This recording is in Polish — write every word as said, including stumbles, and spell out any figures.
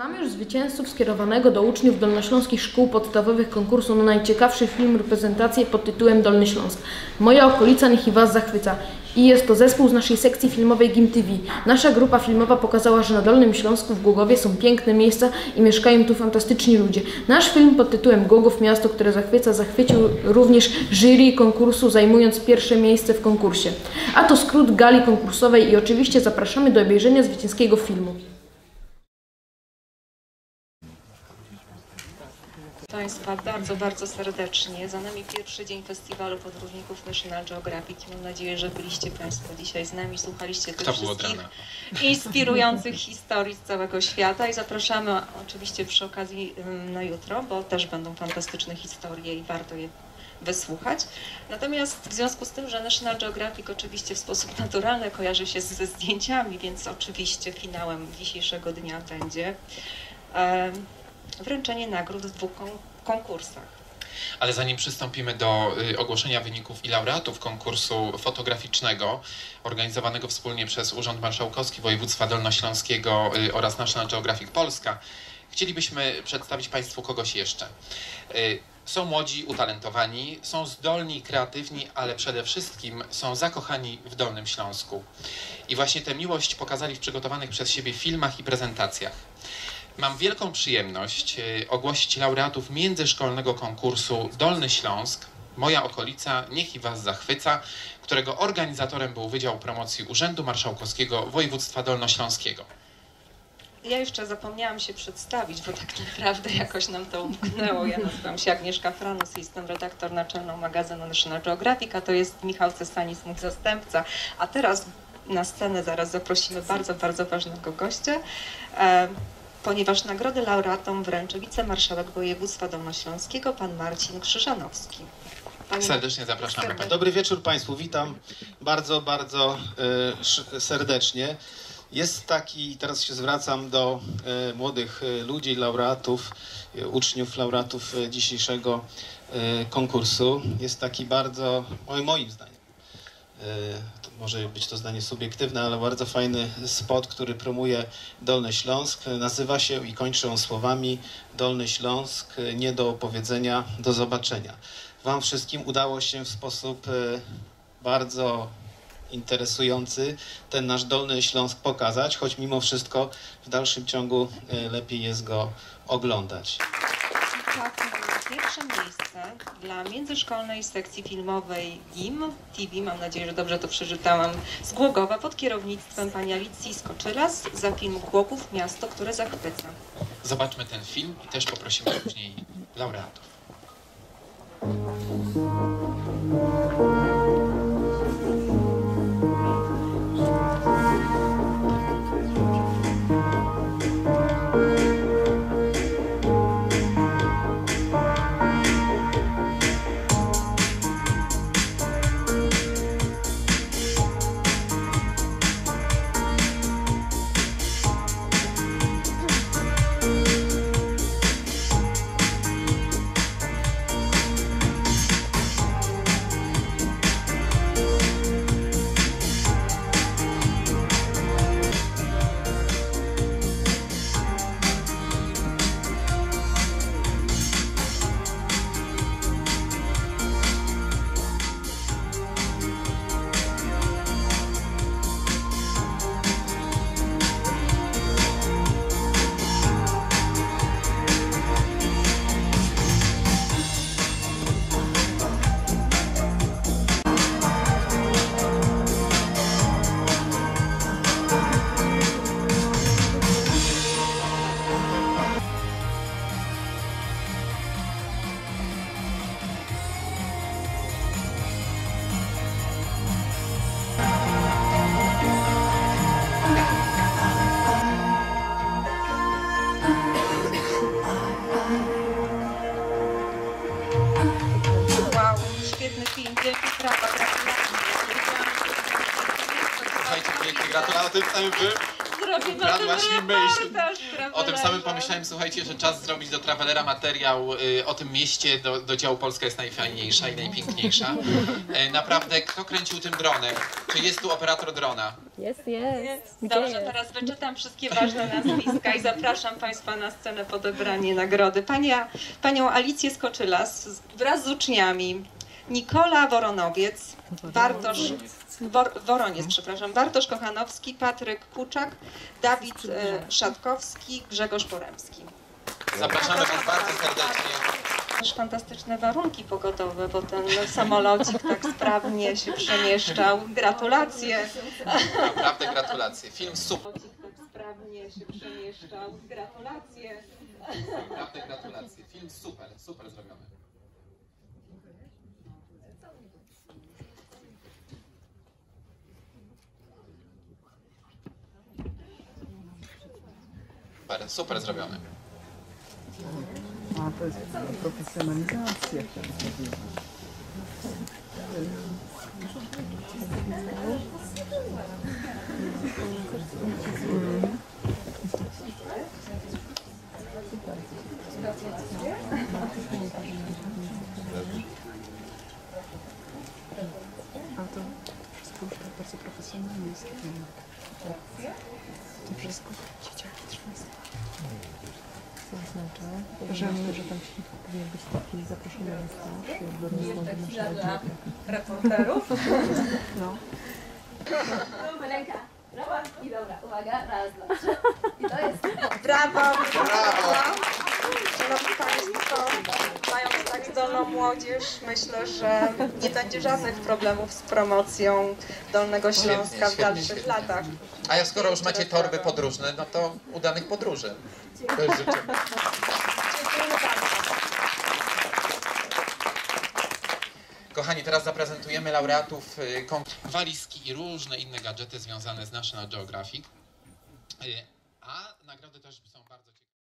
Znamy już zwycięzców skierowanego do uczniów dolnośląskich szkół podstawowych konkursu na najciekawszy film reprezentację pod tytułem Dolny Śląsk. Moja okolica niech i Was zachwyca. I jest to zespół z naszej sekcji filmowej G I M T V. Nasza grupa filmowa pokazała, że na Dolnym Śląsku w Głogowie są piękne miejsca i mieszkają tu fantastyczni ludzie. Nasz film pod tytułem Głogów, miasto, które zachwyca, zachwycił również jury konkursu, zajmując pierwsze miejsce w konkursie. A to skrót gali konkursowej i oczywiście zapraszamy do obejrzenia zwycięskiego filmu. Państwa bardzo, bardzo serdecznie. Za nami pierwszy dzień festiwalu podróżników National Geographic. Mam nadzieję, że byliście Państwo dzisiaj z nami, słuchaliście tych wszystkich inspirujących historii z całego świata i zapraszamy oczywiście przy okazji na jutro, bo też będą fantastyczne historie i warto je wysłuchać. Natomiast w związku z tym, że National Geographic oczywiście w sposób naturalny kojarzy się ze zdjęciami, więc oczywiście finałem dzisiejszego dnia będzie e, wręczenie nagród w dwóch konkursach. Ale zanim przystąpimy do y, ogłoszenia wyników i laureatów konkursu fotograficznego organizowanego wspólnie przez Urząd Marszałkowski Województwa Dolnośląskiego y, oraz National Geographic Polska, chcielibyśmy przedstawić Państwu kogoś jeszcze. Y, są młodzi, utalentowani, są zdolni i kreatywni, ale przede wszystkim są zakochani w Dolnym Śląsku. I właśnie tę miłość pokazali w przygotowanych przez siebie filmach i prezentacjach. Mam wielką przyjemność ogłosić laureatów międzyszkolnego konkursu Dolny Śląsk, Moja okolica niech i Was zachwyca, którego organizatorem był Wydział Promocji Urzędu Marszałkowskiego Województwa Dolnośląskiego. Ja jeszcze zapomniałam się przedstawić, bo tak naprawdę jakoś nam to umknęło. Ja nazywam się Agnieszka Franus i jestem redaktor naczelną magazynu National Geographic, a to jest Michał Cesanis, mój zastępca. A teraz na scenę zaraz zaprosimy bardzo, bardzo ważnego gościa, ponieważ nagrody laureatom wręczy wicemarszałek województwa dolnośląskiego, pan Marcin Krzyżanowski. Panie... Serdecznie zapraszamy. Serdecznie. Dobry wieczór Państwu, witam bardzo, bardzo y, serdecznie. Jest taki, teraz się zwracam do y, młodych y, ludzi, laureatów, y, uczniów, laureatów y, dzisiejszego y, konkursu. Jest taki bardzo, moim, moim zdaniem, y, może być to zdanie subiektywne, ale bardzo fajny spot, który promuje Dolny Śląsk. Nazywa się i kończy on słowami: Dolny Śląsk, nie do opowiedzenia, do zobaczenia. Wam wszystkim udało się w sposób bardzo interesujący ten nasz Dolny Śląsk pokazać, choć mimo wszystko w dalszym ciągu lepiej jest go oglądać. Pierwsze miejsce dla międzyszkolnej sekcji filmowej G I M T V, mam nadzieję, że dobrze to przeczytałam, z Głogowa pod kierownictwem pani Alicji Skoczylas za film Głogów, miasto, które zachwyca. Zobaczmy ten film i też poprosimy później laureatów. Słuchajcie, pięknie, gratulacje tym samym wy. zrobimy Ukradłaś mi myśl. reportaż O tym samym pomyślałem, słuchajcie, że czas zrobić do Travelera materiał y, o tym mieście, do, do działu Polska jest najfajniejsza i najpiękniejsza. E, naprawdę, kto kręcił tym dronem? Czy jest tu operator drona? Jest, jest. Gdzie Dobrze, jest? teraz wyczytam wszystkie ważne nazwiska i zapraszam Państwa na scenę po odebranie nagrody. Pania, panią Alicję Skoczylas z- wraz z uczniami Nikola Woronowiec, Bartosz, Wor, Woroniec, przepraszam, Bartosz Kochanowski, Patryk Kuczak, Dawid e, Szatkowski, Grzegorz Poremski. Zapraszamy Was bardzo serdecznie. Też fantastyczne warunki pogodowe, bo ten samolocik tak sprawnie się przemieszczał. Gratulacje. Naprawdę gratulacje. Film super. Tak sprawnie się przemieszczał. Gratulacje. Naprawdę gratulacje. Film super, super zrobiony. Super, super zrobiony. A to jest profesjonalizacja. A to wszystko już tak bardzo profesjonalnie jest. To wszystko dzieciaki trwa. Co oznacza? Że, że tam powinien być taki zaproszony na staż, jakby rozgląd naszego Reporterów. No. Ręka, brawa i dobra, uwaga, raz, dwa, trzy. I to jest... Brawo! Brawo! Szanowni Państwo, mając tak zdolną młodzież, myślę, że nie będzie żadnych problemów z promocją Dolnego Śląska w Świetnie, dalszych świetnie. latach. A jak skoro już macie torby podróżne, no to udanych podróży. To już życzymy. Dziękujemy bardzo. Kochani, teraz zaprezentujemy laureatów y, konkursu. Walizki i różne inne gadżety związane z National Geographic. Y, A nagrody też są bardzo ciekawe.